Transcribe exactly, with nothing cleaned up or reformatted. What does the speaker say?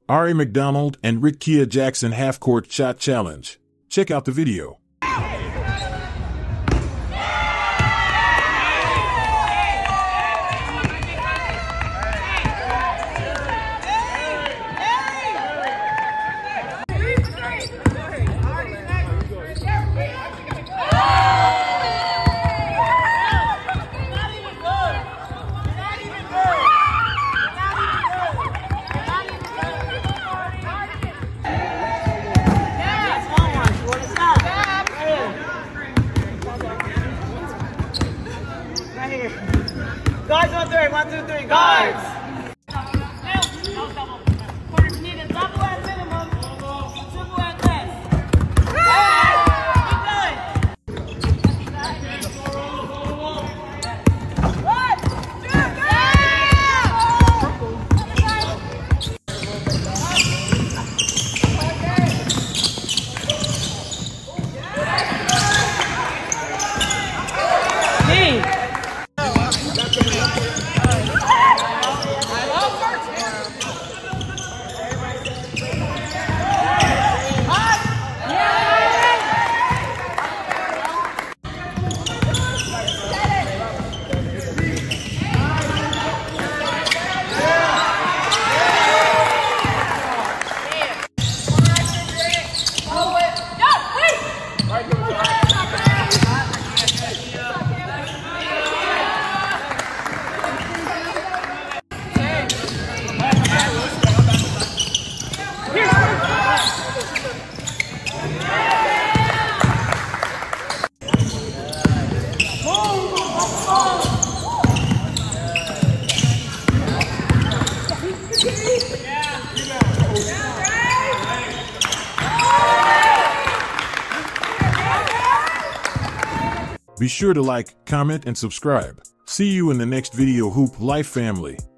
Ari McDonald and Rickea Jackson half-court shot challenge. Check out the video. Guys, one, three, one, two, three, guys! Corners needed double at minimum, triple at less. Be sure to like, comment, and subscribe. See you in the next video, Hoop Life family.